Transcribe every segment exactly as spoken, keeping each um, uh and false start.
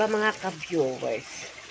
ba mga ka-viewers?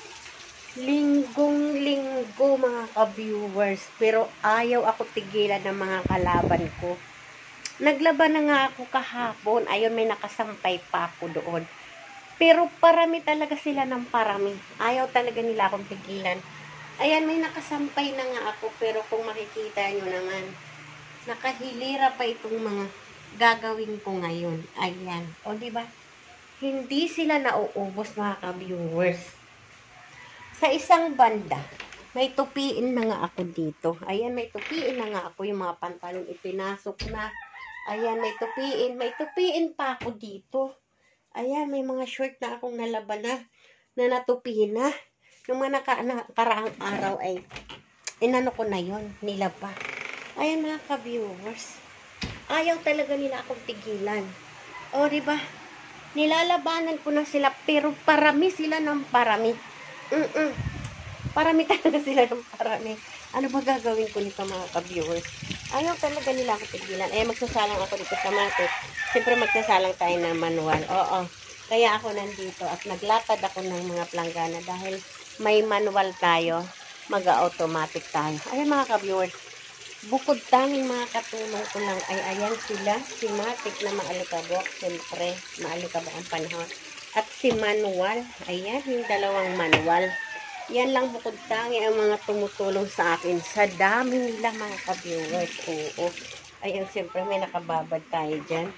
Linggong-linggo mga ka-viewers, pero ayaw ako tigilan ng mga kalaban ko. Naglaban na nga ako kahapon, ayun may nakasampay pa ako doon. Pero parami talaga sila ng parami. Ayaw talaga nila akong tigilan. Ayan, may nakasampay na nga ako, pero kung makikita nyo naman, nakahilira pa itong mga gagawin ko ngayon. Ayan, o diba? Hindi sila nauubos mga ka-viewers. Sa isang banda, may tupiin na nga ako dito. Ayan, may tupiin na nga ako. Yung mga pantalon ipinasok na. Ayan, may tupiin. May tupiin pa ako dito. Ayan, may mga short na akong nalaban na, na natupiin na. Yung mga naka, nakaraang araw ay, inano ko na yon, nilaba. Ayan mga ka-viewers. Ayaw talaga nila akong tigilan. O, diba? Nilalabanan ko na sila, pero parami sila ng parami. Mm-mm. Parami talaga sila ng parami. Ano ba gagawin ko nito mga ka-viewers? Ayaw talaga nila ako tigilan. Eh, magsasalang ako dito sa matik. Siyempre magsasalang tayo ng manual. Oo. Kaya ako nandito at naglatad ako ng mga planggana dahil may manual tayo. Mag-automatic tayo. Ayan mga ka-viewers. Bukod tanging mga katulong ko lang ay ayan sila. Si Matik na maalikabok. Siyempre, maalikabok ang panahon. At si Manual. Ayan, yung dalawang manual. Yan lang bukod tangi ang mga tumutulong sa akin. Sa dami nila mga ka-viewers. Oo. Ayan, siyempre may nakababad tayo dyan.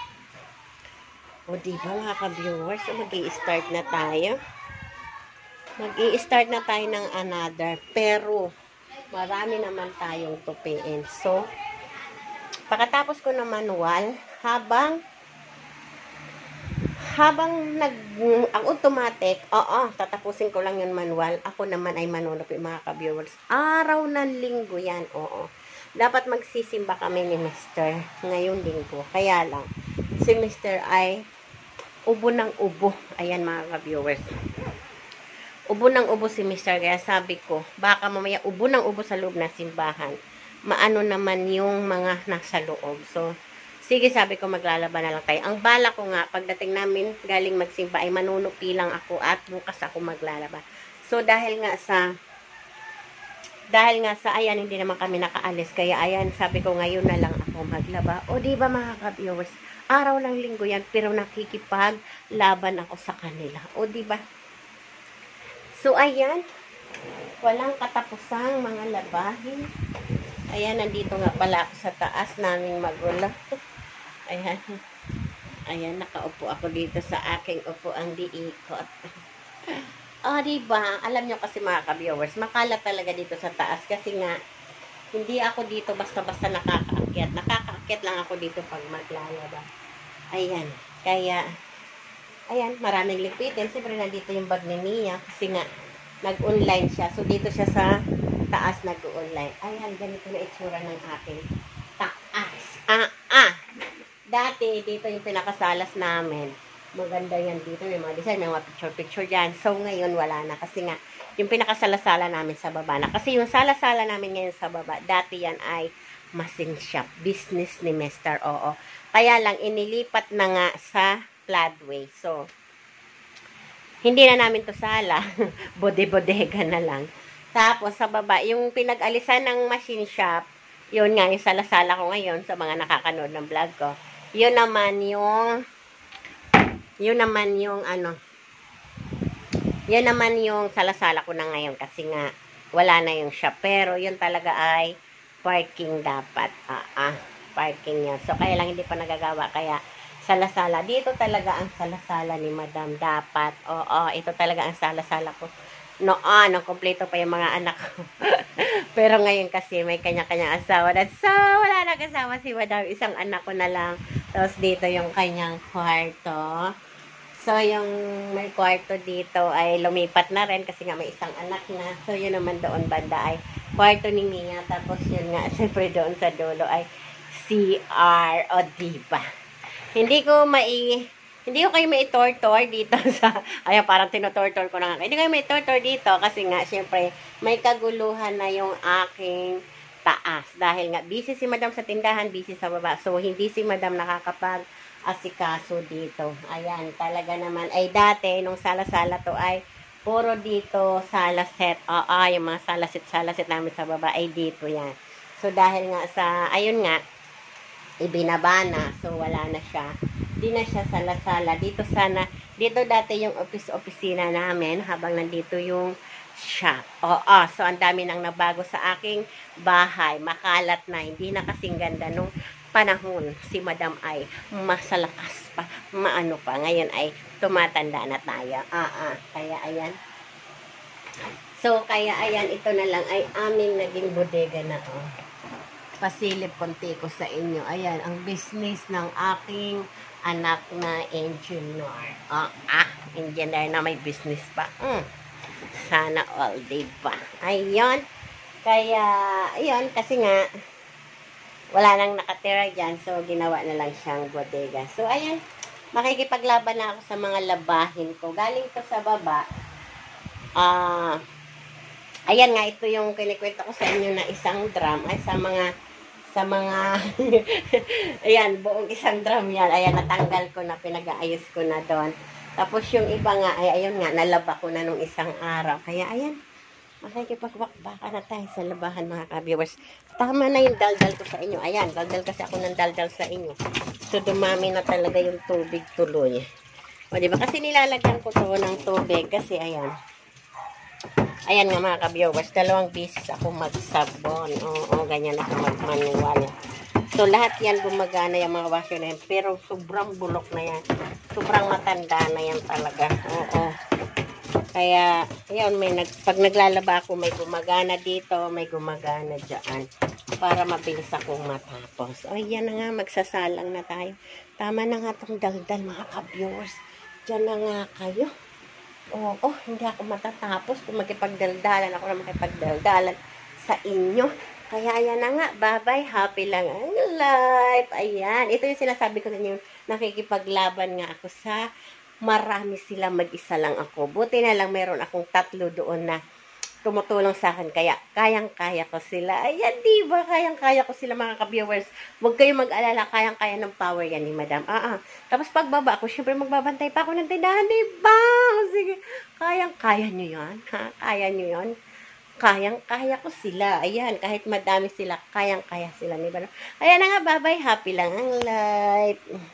O diba mga ka-viewers? So, mag-i-start na tayo. Mag-i-start na tayo ng another. Pero, marami naman tayong tupiin. So, pagkatapos ko ng manual, habang habang nag, ang automatic, oo, tatapusin ko lang yung manual. Ako naman ay manunupi mga ka-viewers. Araw ng linggo yan, oo. Dapat magsisimba kami ni Mister ngayong linggo. Kaya lang, si Mister ay ubo ng ubo. Ayan mga ka-viewers. Ubo ng ubo si Mister Kaya sabi ko, baka mamaya ubo ng ubo sa loob ng simbahan. Maano naman yung mga nasa loob. So, sige sabi ko maglalaban na lang tayo. Ang bala ko nga, pagdating namin galing magsimba ay manunupi lang ako at bukas ako maglalaban. So, dahil nga sa, dahil nga sa, ayan, hindi naman kami nakaalis. Kaya ayan, sabi ko ngayon na lang ako maglaba. O diba mga ka-viewers, araw lang linggo yan, pero nakikipaglaban ako sa kanila. O diba? So, ayan. Walang katapusang mga labahin. Ayan, nandito nga pala ako sa taas naming magulo. Ayan. Ayan, nakaupo ako dito sa aking upuang diikot. O, diba? Alam nyo kasi mga ka-viewers, makalat talaga dito sa taas. Kasi nga, hindi ako dito basta-basta nakakaakyat. Nakakaakyat lang ako dito pag maglalaba. Ayan. Kaya, ayan, maraming lipitin. Siyempre, nandito yung bag ni Mia. Kasi nga, nag-online siya. So, dito siya sa taas nag-online. Ayan, ganito na itsura ng aking taas. Ah, ah! Dati, dito yung pinakasalas namin. Maganda yan dito. May mga design, may mga picture-picture dyan. So, ngayon, wala na. Kasi nga, yung pinakasalasala namin sa baba na. Kasi yung salasala namin ngayon sa baba, dati yan ay machine shop. Business ni Mister Oo. Kaya lang, inilipat na nga sa floodway. So, hindi na namin to sala. Bode-bodega na lang. Tapos, sa baba, yung pinag-alisan ng machine shop, yun nga, yung salasala ko ngayon sa mga nakakanood ng vlog ko. Yun naman yung, yun naman yung, ano, yun naman yung salasala ko na ngayon kasi nga, wala na yung shop. Pero, yun talaga ay parking dapat. Ah, ah, parking yan. So, kaya lang hindi pa nagagawa. Kaya, salasala. Dito talaga ang salasala ni Madam. Dapat. Oo, ito talaga ang salasala ko. Noon, ang kompleto pa yung mga anak ko. Pero ngayon kasi may kanya-kanyang asawa. At so, wala na kasama si Madam. Isang anak ko na lang. Tapos dito yung kanyang kwarto. So, yung may kwarto dito ay lumipat na rin kasi nga may isang anak na. So, yun naman doon banda ay kwarto ni Mia. Tapos yun nga, siyempre doon sa dulo ay C R. O, diba? Hindi ko mai... Hindi ko kayo mai-tortor dito sa... Ayan, parang tinotortor ko na nga. Hindi ko kayo mai-tortor dito kasi nga, syempre, may kaguluhan na yung aking taas. Dahil nga, busy si Madam sa tindahan, busy sa baba. So, hindi si Madam nakakapag asikaso dito. Ayan, talaga naman. Ay dati, nung sala-sala to ay puro dito salaset. Oo, yung mga salasit-salasit namin sa baba ay dito yan. So, dahil nga sa, ayun nga, ibinaba na. So, wala na siya. Di na siya sala-sala. Dito sana, dito dati yung office-opisina namin habang nandito yung shop. Oo, so ang dami nang nabago sa aking bahay. Makalat na. Hindi na kasing ganda nung panahon. Si Madam ay masalakas pa. Maano pa. Ngayon ay tumatanda na tayo. Ah, ah. Kaya ayan. So, kaya ayan, ito na lang ay aming naging bodega na. Oh. Pasilip konti ko sa inyo. Ayan, ang business ng aking anak na engineer. Oh, ah, engineer na may business pa. Mm. Sana all day pa. Ayun. Kaya, ayun, kasi nga, wala nang nakatira dyan. So, ginawa na lang siyang bodega. So, ayan, makikipaglaban na ako sa mga labahin ko. Galing ko sa baba. Ah, uh, ayan nga, ito yung kinikwento ko sa inyo na isang drum. Ay, sa mga sa mga ayan, buong isang drum yan. Ayan, natanggal ko na, pinag-aayos ko na doon. Tapos yung iba nga, ay ayun nga, nalaba ko na nung isang araw. Kaya ayan, makikipagbakbaka na tayo sa labahan mga ka-viewers. Tama na yung daldal ko sa inyo. Ayan, daldal kasi ako ng daldal sa inyo. So, dumami na talaga yung tubig tuloy. O, diba? Kasi nilalagyan ko to ng tubig. Kasi ayan, ayan nga mga ka-viewers, dalawang beses ako magsabon. Oo, ganyan ako mag-manual. So, lahat yan gumagana yung mga washer na yan. Pero, sobrang bulok na yan. Sobrang matanda na yan talaga. Oo. Kaya, yun, may nag, pag naglalaba ako, may gumagana dito, may gumagana dyan. Para mabilis akong matapos. O, yan na nga, magsasalang na tayo. Tama na nga itong daldal mga ka-viewers. Diyan na nga kayo. Oo, oh, hindi ako matatapos kung makipagdaldalan ako na makipagdaldalan sa inyo. Kaya ayan na nga, bye-bye, happy lang ang life. Ayan, ito yung sinasabi ko sa inyo, nakikipaglaban nga ako sa marami sila, mag-isa lang ako. Buti na lang meron akong tatlo doon na tumutulong sa akin, kaya kayang-kaya ko sila. Ayan, diba? Kayang-kaya ko sila mga ka-viewers. Huwag kayong mag-alala, kayang-kaya ng power yan ni Madam. Ah, ah. Tapos pagbaba ako, syempre magbabantay pa ako ng tindahan, diba? Sige, kayang-kaya nyo yan. Ha? Kaya nyo yan. Kayang-kaya ko sila. Ayan, kahit madami sila, kayang-kaya sila ni Madam. Ayan na nga, bye-bye. Happy lang ang life.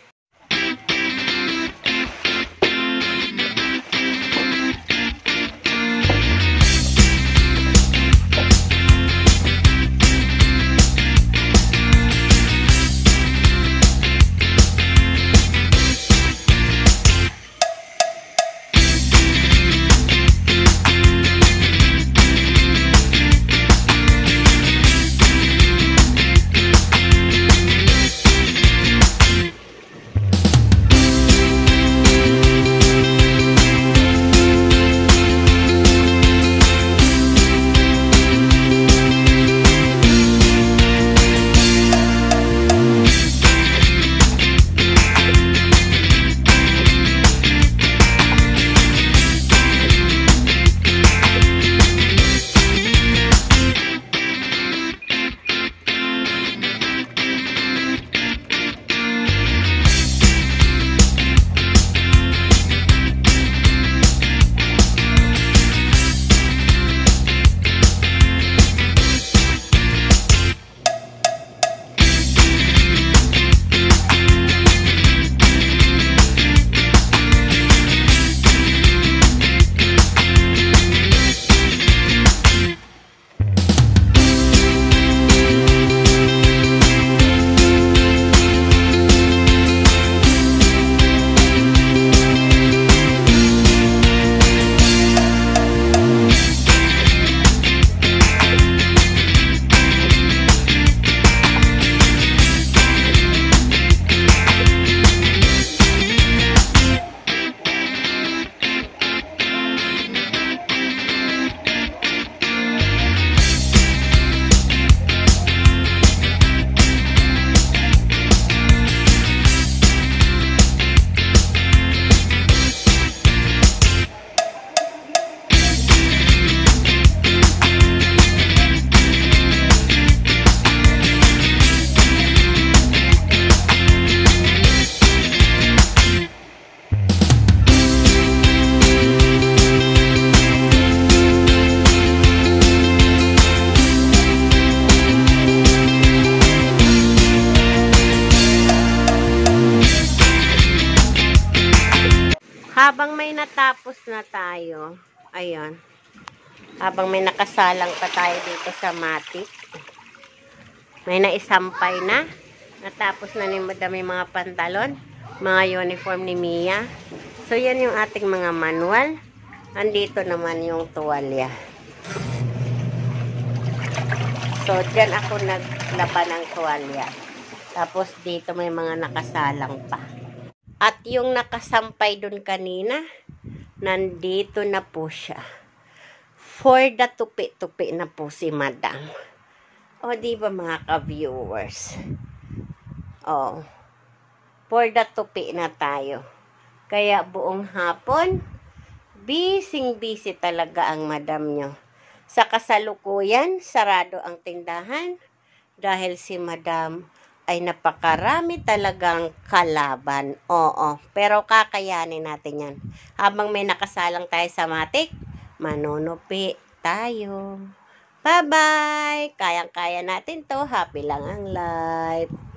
natapos na tayo. Ayun. Habang may nakasalang pa tayo dito sa matik. May naisampay na. Natapos na ni Madam yung mga pantalon. Mga uniform ni Mia. So, yan yung ating mga manual. Andito naman yung tuwalya. So, dyan ako naglaban ng tuwalya. Tapos, dito may mga nakasalang pa. At yung nakasampay dun kanina, nandito na po siya. For the tupi-tupi na po si Madam. O, di ba mga ka-viewers? O, for the tupi na tayo. Kaya buong hapon, busy-busy talaga ang Madam nyo. Sa kasalukuyan, sarado ang tindahan dahil si Madam ay napakarami talagang kalaban. Oo, pero kakayanin natin yan. Habang may nakasalang tayo sa matik, manunupi tayo. Bye-bye! Kayang-kaya natin to. Happy lang ang life.